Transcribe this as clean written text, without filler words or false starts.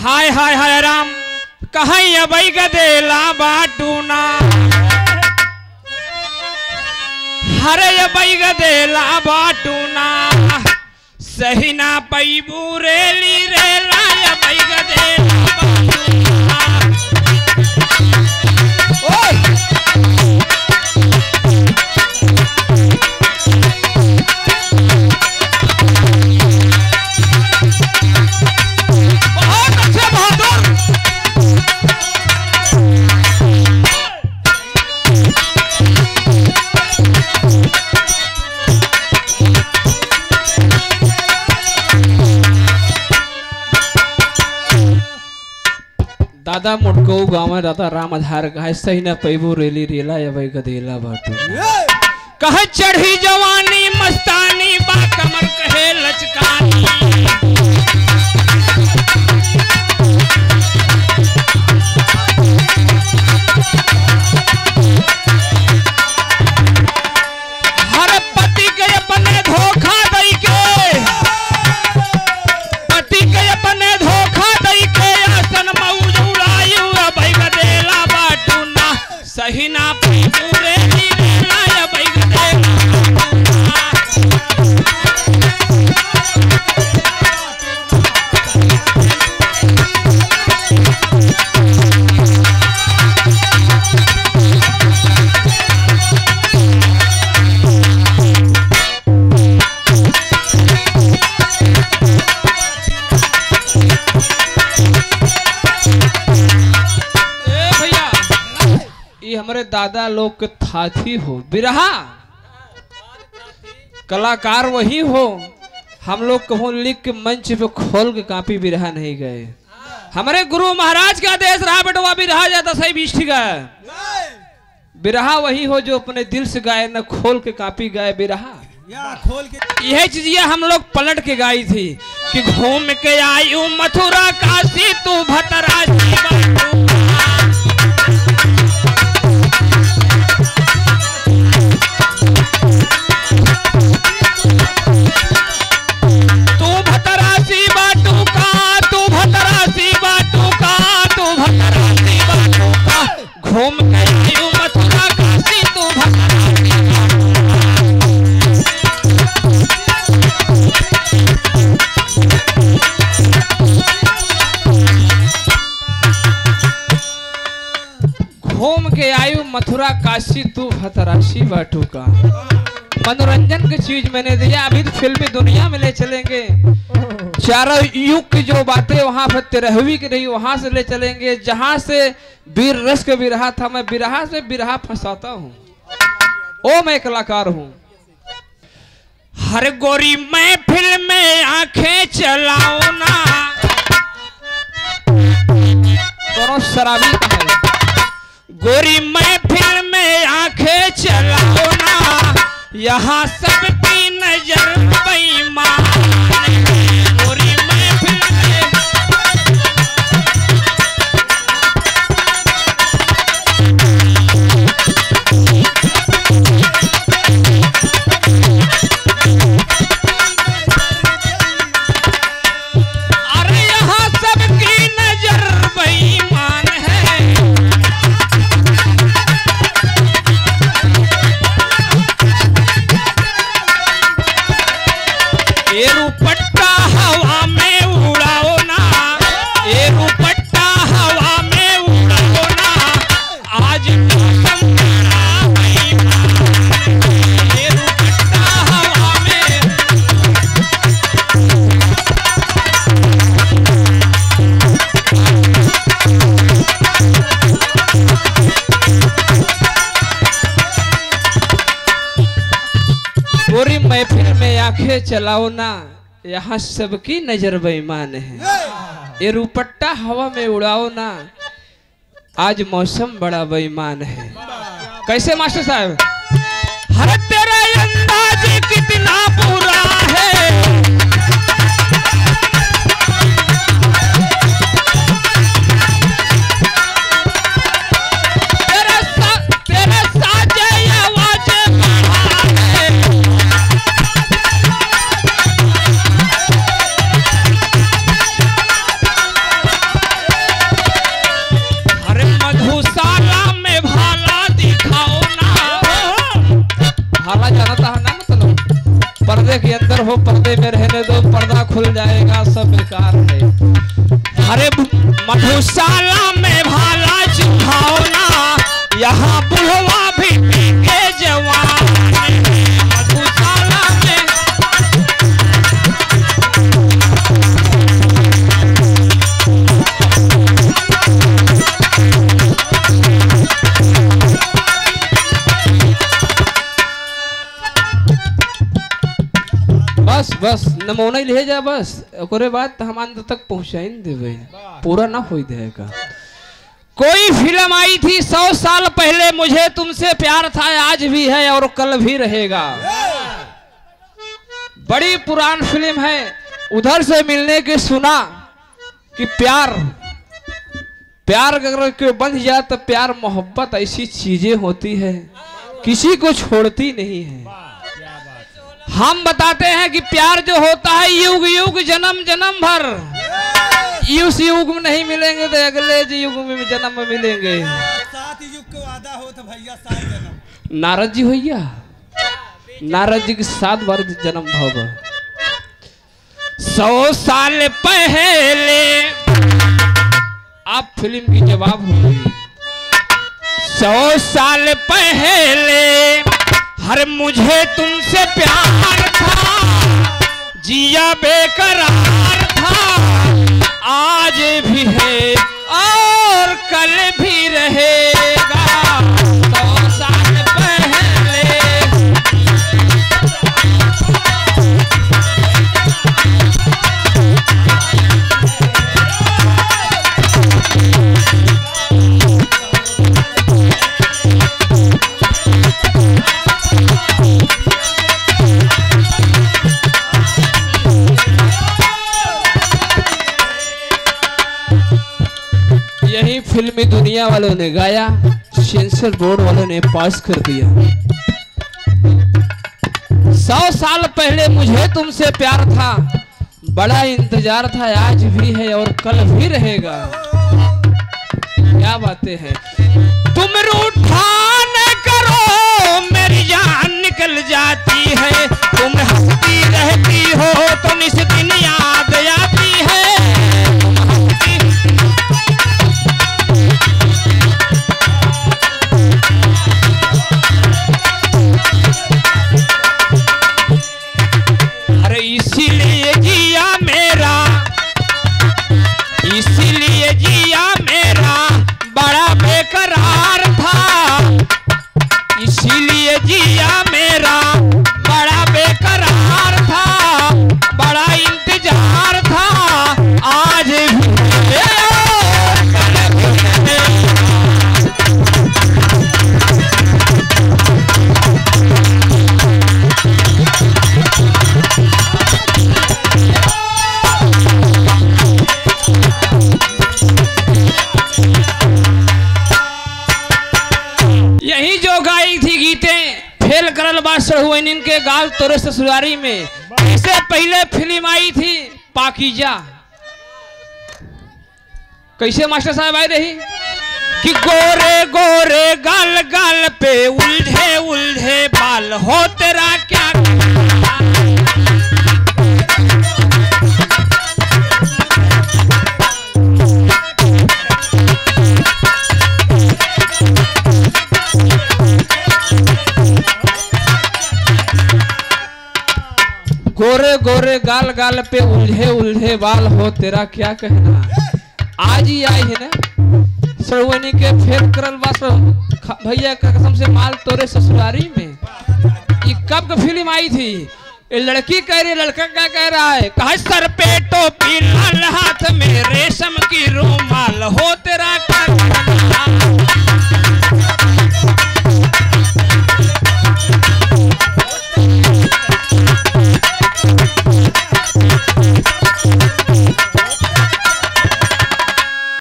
हाय हाय हाय राम कहीं अबई गदेला बाटूना हरे अबई गदेला बाटूना सही ना पैबू रेली रेला अबई गदेला बाटूना। बहुत अच्छे बहादुर। दादा मुटको गाँव में दादा राम आधार कहे सही न पैबू रेली रेला या भाई गदेला बाटू कहे चढ़ी जवानी मस्तानी बा कमर कहे लचकानी। हर पति के अपने धोखा दई के पति के अपने धोखा दई के आसन मौज उड़ायु अबई गदेला बाटूना सही ना पैबू रेली रेला अबई गदेला बाटूना। हमारे दादा लोग के थाथी हो बिरहा कलाकार वही हो। हम लोग कहूँ लिख के मंच पे खोल के कापी बिरहा नहीं गए। हमारे गुरु महाराज का आदेश रहा बेटवा बिरहा जाता सही बीच ठीक है। बिरहा वही हो जो अपने दिल से गाए न खोल के कापी गाए बिरहा। यह चीजें हम लोग पलट के गाई थी कि घूम के आयु मथुरा काशी तू भतरा घूम के आयु मथुरा काशी तू घूम के आयु मथुरा काशी तू भतराशी बाटू का। मनोरंजन की चीज मैंने दिया। अभी तो फिल्मी दुनिया में ले चलेंगे। चारों युग की जो बातें वहां पर 13वीं की रही वहां से ले चलेंगे। जहां से वीर रस का बिरहा था मैं बिरहा से बिरहा फंसाता हूँ। ओ मैं कलाकार हूँ। हर गोरी मैं फिल्म में आंखें चलाओ ना दोनों शराबी का है। गोरी मैं फिल्म में आंखें चलाओ ना यहाँ सबकी नजर बेईमान। गोरी मैं फिल्म में अरे यहाँ सबकी नजर बेईमान है। ये रुपट्टा हवा में उड़ाओ ना ये रुपट्टा हवा में उड़ाओ ना आज मौसम बड़ा बेईमान। ये रुपट्टा हवा में पूरी महफिल में आंखें चलाओ ना यहाँ सबकी नजर बेईमान है। ये रुपट्टा हवा में उड़ाओ ना आज मौसम बड़ा बेईमान है। कैसे मास्टर साहब? हर तेरा अंदाज कितना बुरा है। तेरे साजे आवाज बढ़ा है। है। अरे मधुशाला में भाला चुभावना, यहाँ बुढ़वा भी पी के जवान। मधुशाला में बस बस नमूना ही ले जा, बस ओकरे बाद हम अंत तक पहुंचाई देवे, पूरा ना हो देगा। कोई फिल्म आई थी 100 साल पहले, मुझे तुमसे प्यार था, आज भी है और कल भी रहेगा। बड़ी पुरानी फिल्म है। उधर से मिलने के सुना कि प्यार अगर कोई बंध जाए तो प्यार मोहब्बत ऐसी चीजें होती है, किसी को छोड़ती नहीं है। हम बताते हैं कि प्यार जो होता है युग युग जन्म जन्म भर, इस युग में नहीं मिलेंगे तो अगले युग में जन्म में मिलेंगे। 7 युग के वादा हो तो भैया 7 जन्म। नारद जी भैया, नारद जी के 7 बार जन्म भव। 100 साल पहले, आप फिल्म की जवाब हो गई। 100 साल पहले हर मुझे तुमसे प्यार था, जिया बेकरार था, आज भी है और कल भी रहेगा। 100 साल पहले यही फिल्मी दुनिया वालों ने गाया, सेंसर बोर्ड वालों ने पास कर दिया। 100 साल पहले मुझे तुमसे प्यार था, बड़ा इंतजार था, आज भी है और कल भी रहेगा। क्या बातें हैं। तुम रूठा न करो, मेरी जान निकल जाती है, तुम हंसती रहती हो तो निस दिन याद आती है। इसीलिए जिया मेरा बड़ा बेकरार था, इसीलिए जिया मेरा बड़ा बेकरार था, बड़ा इंतजार था, आज भी सड़हुआइन के गाल तोरे ससुरारी में। इससे पहले फिल्म आई थी पाकीजा, कैसे मास्टर साहब आई रही कि गोरे गोरे गाल गाल पे उल्झे उल्झे बाल हो तेरा क्या। गोरे गोरे गाल गाल पे उल्झे उल्झे बाल हो तेरा क्या कहना। आज ही आई है ना सड़ुआनी के फेर करल बास भैया का कसम से माल तोरे ससुरारी में। ये कब का फिल्म आई थी। ये लड़की कह रही, लड़का क्या कह रहा है, कहा सर पे टोपी लाल हाथ में रेशम की रूमाल हो तेरा क्या कहना।